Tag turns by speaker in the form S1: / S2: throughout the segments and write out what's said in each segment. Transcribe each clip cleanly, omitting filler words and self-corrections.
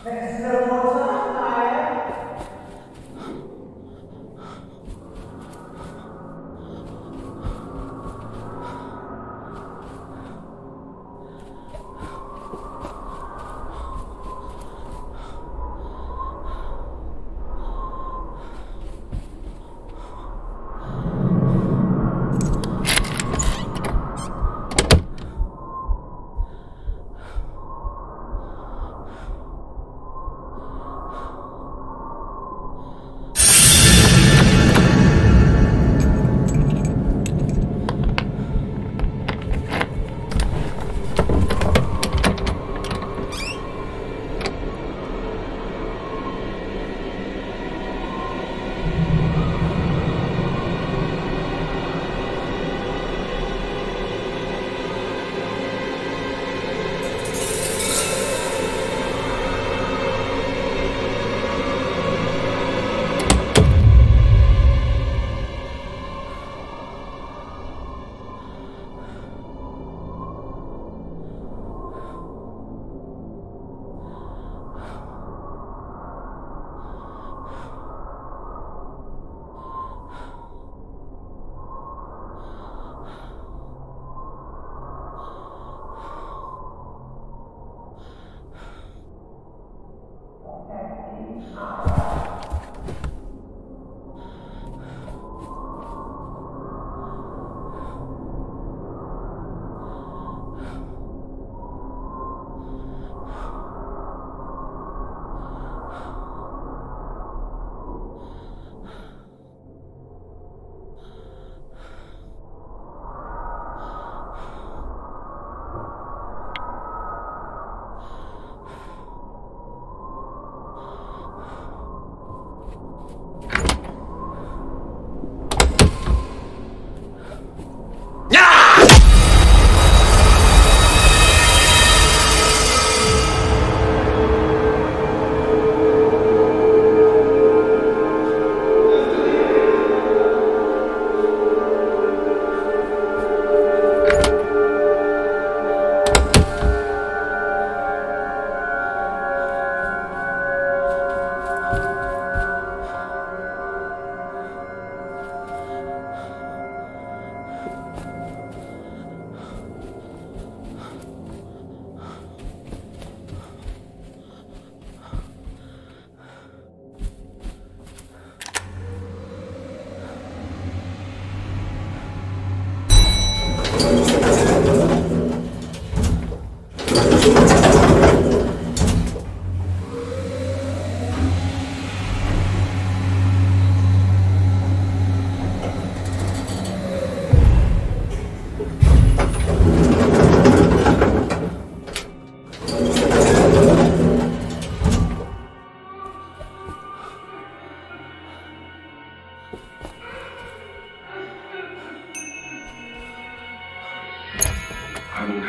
S1: I woke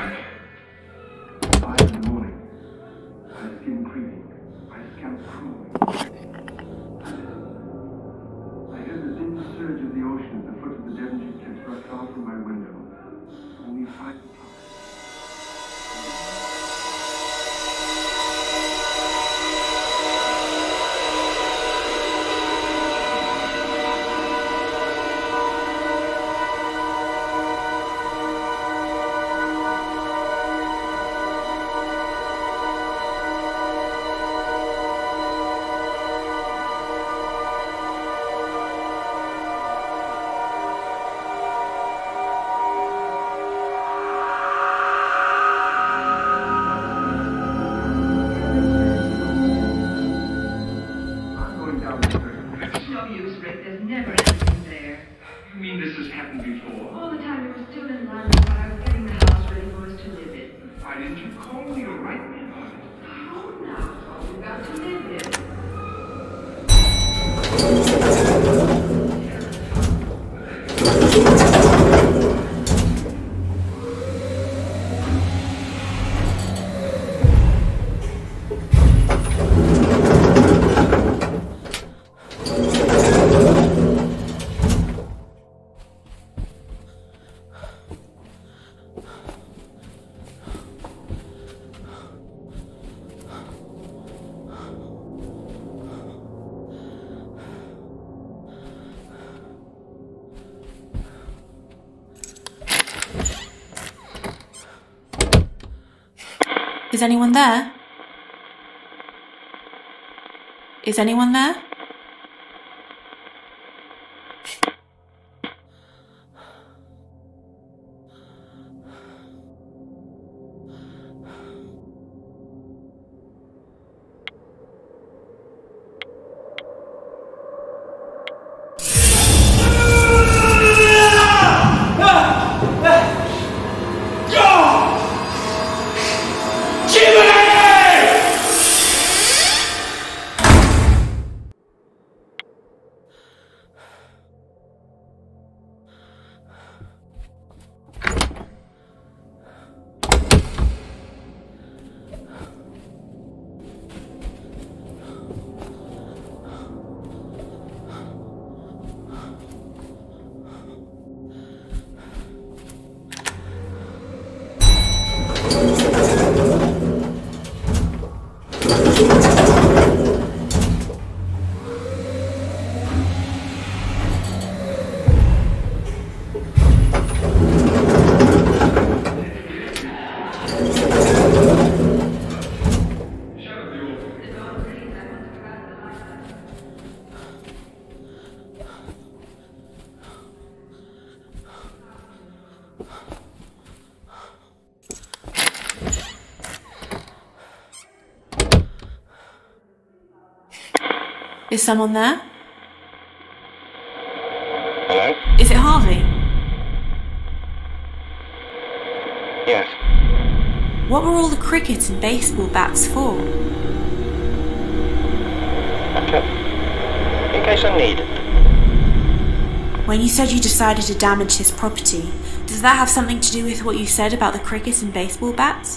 S1: up. 5 in the morning. My skin creeping. My scalp crawling. I heard the dim surge of the ocean at the foot of the Devonshire cliffs not far from my window. Only 5 o'clock.
S2: Is anyone there? Is anyone there? Is someone there?
S3: Hello?
S2: Is it Harvey?
S3: Yes.
S2: What were all the cricket and baseball bats for?
S3: In case I need it.
S2: When you said you decided to damage his property, does that have something to do with what you said about the cricket and baseball bats?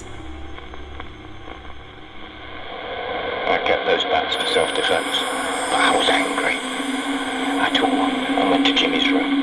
S3: I kept those bats for self-defense. But I was angry. I took one and went to Jimmy's room.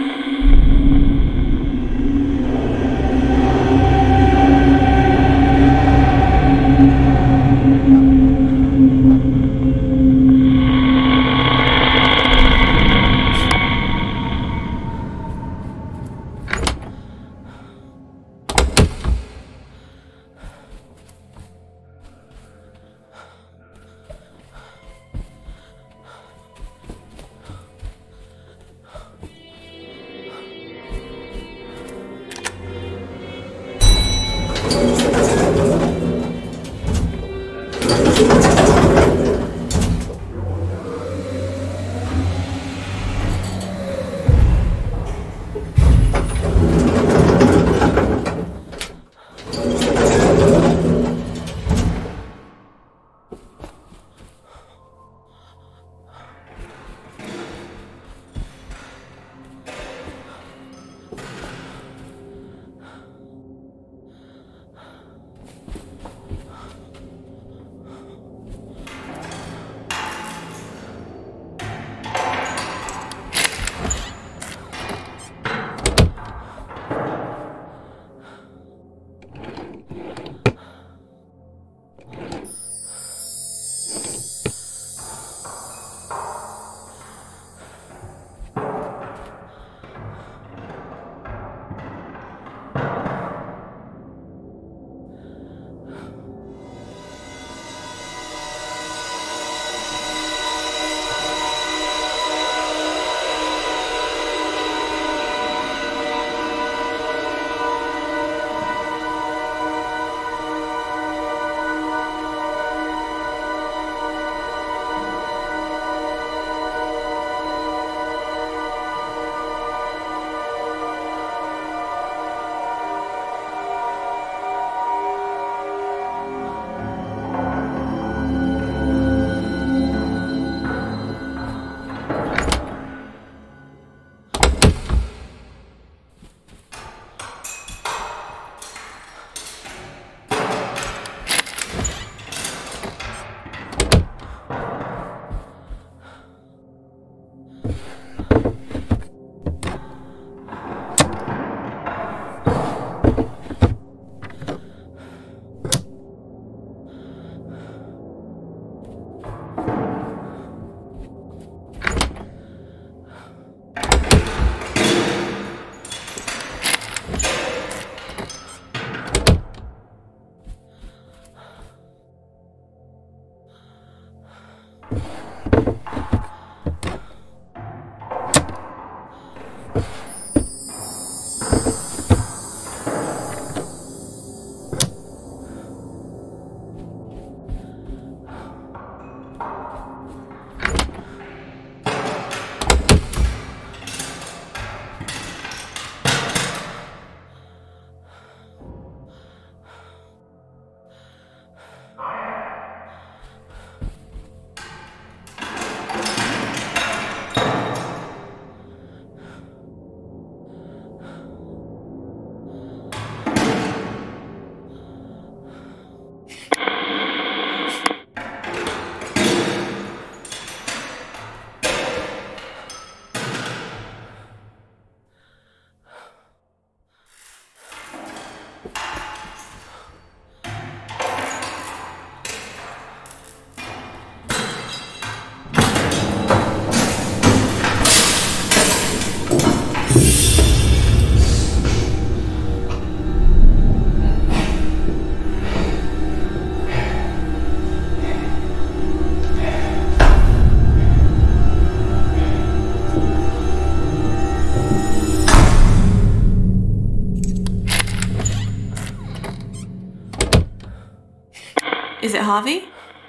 S2: Is it Harvey?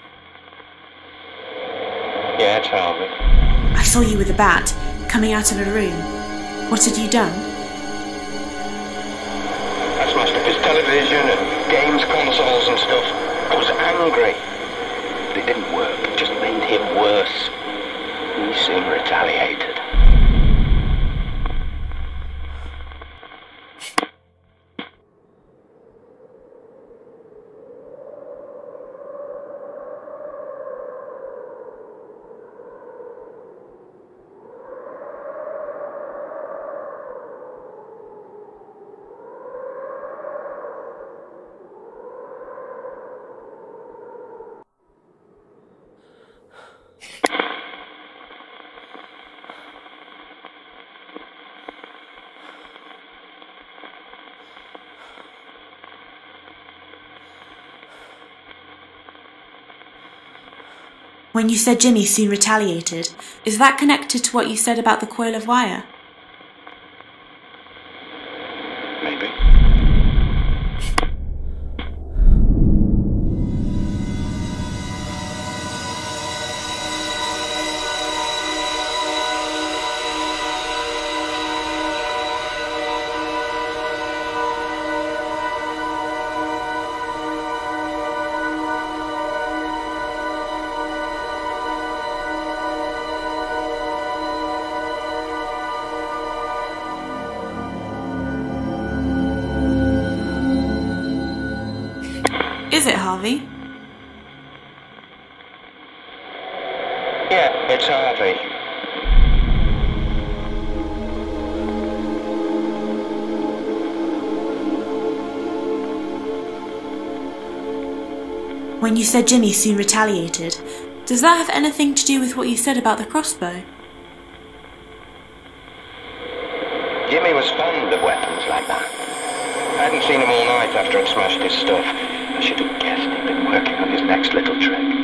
S3: Yeah, it's Harvey.
S2: I saw you with a bat, coming out of a room. What had you done?
S3: I smashed up his television and games consoles and stuff. I was angry. But it didn't work. It just made him worse. He soon retaliated.
S2: When you said Jimmy soon retaliated, is that connected to what you said about the coil of wire?
S3: Maybe.
S2: Is it Harvey?
S3: Yeah, it's Harvey.
S2: When you said Jimmy soon retaliated, does that have anything to do with what you said about the crossbow?
S3: Jimmy was fond of weapons like that. I hadn't seen him all night after I'd smashed his stuff. I should have guessed he'd been working on his next little trick.